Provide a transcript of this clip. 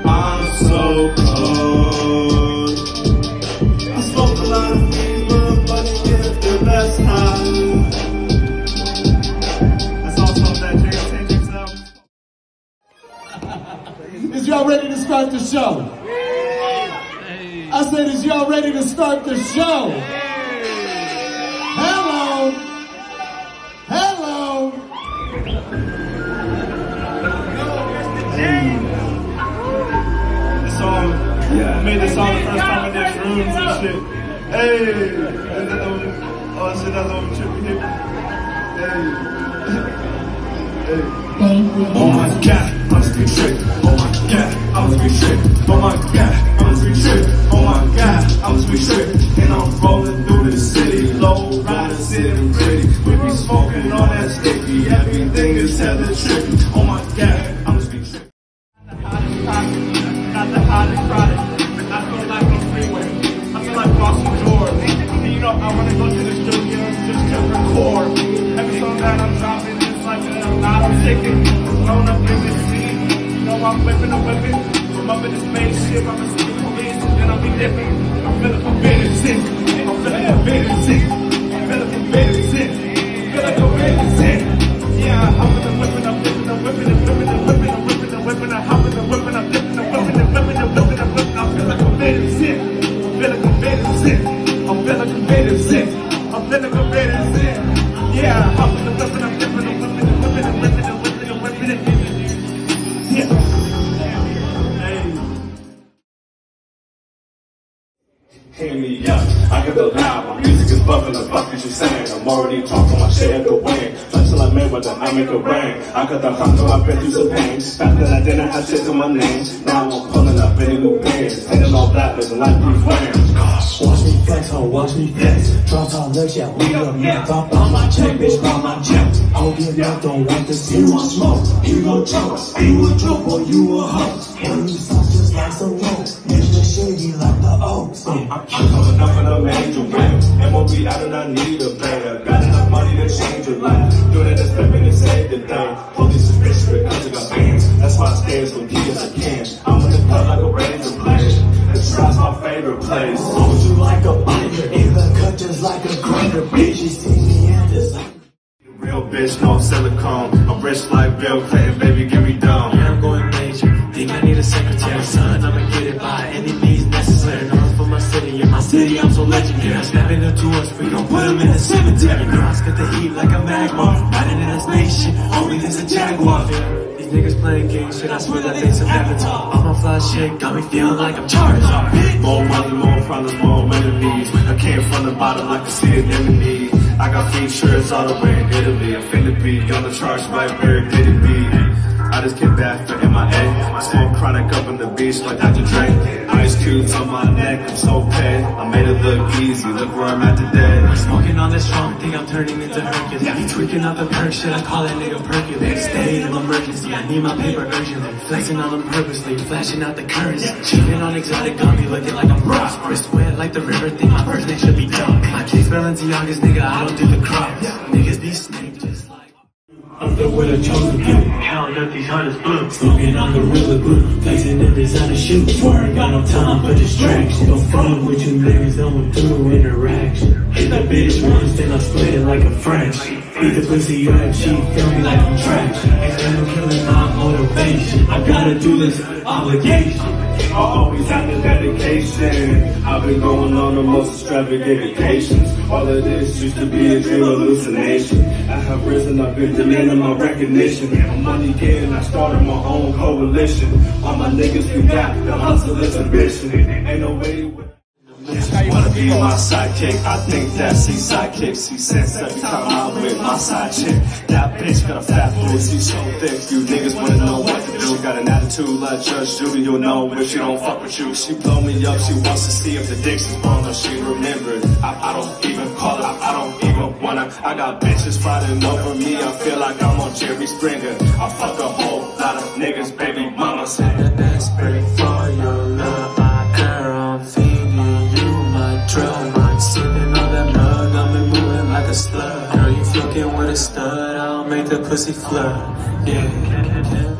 I'm so cold. I smoke a lot of weed, but it gives the best high. That's also that Hendrix album. Is y'all ready to start the show? I said, is y'all ready to start the show? Hello. Hello. This song, I made this song the first time I did shrooms and shit. Hey, and then oh shit, that's over trippy hippie. Hey. Oh my god, I must be tripped. Oh my god, I must be tripped. Oh my god, I must be tripped. Oh my god, I must be tripped. And I'm rolling through the city, low rider, sitting pretty. We be smoking on that sticky, everything is hella trippy. Oh my god, I must be tripped. Not the hottest product. I feel like on freeway. I feel like Boston George. And you know, I wanna go to the studio just to record. Every song that I'm dropping, it's like I'm not a ticket. Grown up in this scene. You know, I'm whipping a whipping. I'm up in the spaceship, I'm a secret police, and I'll be dipping. I'm feeling forbidden sin. I'm feeling forbidden sin. I'm feeling forbidden sin. Feeling forbidden sin. Yeah, I'm hopping and whipping, I'm whipping, I'm whipping, I'm whipping, I'm whipping, I'm whipping, I'm whipping, I'm hopping and whipping, I'm dipping, I'm whipping, I'm whipping, I'm whipping, I'm whipping. I'm feeling forbidden sin. I'm feeling forbidden sin. I'm feeling forbidden sin. I'm feeling forbidden sin. Yeah, I'm hopping and whipping, I'm dipping, I'm whipping, I'm whipping, I'm whipping, I'm whipping, I'm whipping it. Yeah. Hear me up, I get the loud, my music is bumping, the fuck is you saying? I'm already talking my shit at the wing. Until I made with it, I make it rain. I got the hunger, I've been through some pain. Back then I didn't have shit to my name. Now I'm pulling up any new bands. Painting all black, looking like Bruce Wayne. Watch me flex, oh, watch me flex. Drop top legs, yeah, we up, yeah. Drop on my check, bitch, round my check. I'll get up, don't want this. You want smoke, you gon' choke. You a joke, or you a hoe. When you sound just like some rope. Nigga shady like the oaks. I'm coming up in a major way. MOB out and I need a player. Got enough money to change your life. Doing it, expecting to save the day. Police is bitch because I got bands. That's why I stay as low-key as I can. I'm in the club like a razor blade. The trap's my favorite place. Hold you like a binder, even cut just like a grinder. Bitch, you see me and this like real bitch, no silicone. I'm rich like Bill Clinton, baby, give me down. Yeah, I'm going major. Think I need a secretary, son. I'ma get it by any means necessary. North for my city, in my city, I'm so legendary. I'm snapping into us, we gon' put them in the cemetery. Cross got the heat like a magma. Riding in a spaceship, only there's a Jaguar. These niggas playing game shit, I swear that thing's some avatar. All my fly shit got me feeling like I'm charged. More money, more problems, more enemies. I came from the bottom like a sea anemone. I got features all the way in Italy. I'm finna be on the charge right where it did be. I just came back for MIA. I smoke chronic up on the beach like Dr. Dre. Ice cubes on my neck, I'm so paid. I made it look easy, look where I'm at today. Smoking on this strong thing, I'm turning into Hercules. He tweaking out the perk shit, I call that nigga Perculate. Stay in emergency, I need my paper urgently. Flexing on them purposely, flashing out the currency. Cheating on exotic, got me looking like I'm Ross. Wrist wet like the river thing, my first name should be Duck. My kicks Balenciagas, nigga, I don't do the cross. Niggas be snake just like I'm the with a chosen few. counting up these hundreds blue. Smoking on the river blue. Flexing in designer shoes. Swear got no time for distraction. Don't fuck with you niggas, don't do interaction. Hit that bitch once, then I split it like a fraction. Beat the pussy up, she feel me like I'm trash. Ain't no killing my motivation. I gotta do this obligation. I always have the dedication. I've been going on the most extravagant vacations. All of this used to be a dream hallucination. I have risen, I've been demanding my recognition. I'm money getting, I started my own coalition. All my niggas who got the hustle is ambition. Ain't no way wanna be my sidekick. I think that C-sidekick, C-sense every time I'm with my side chick. That bitch got a fat pussy so thick. You niggas wanna know what to do. Got an attitude like Judge Judy, you'll know if she don't fuck with you. She blow me up, she wants to see if the dick's is wrong or she remembered. I don't even call her, I don't even wanna. I got bitches fighting over me, I feel like I'm on Jerry Springer. I fuck a whole lot of niggas, baby mama said. the desperate for your love. Girl, I'm feeding you my drug. I'm sipping on that mug, I'm moving like a slug. Girl, you fucking with a stud, I'll make the pussy flood. Yeah.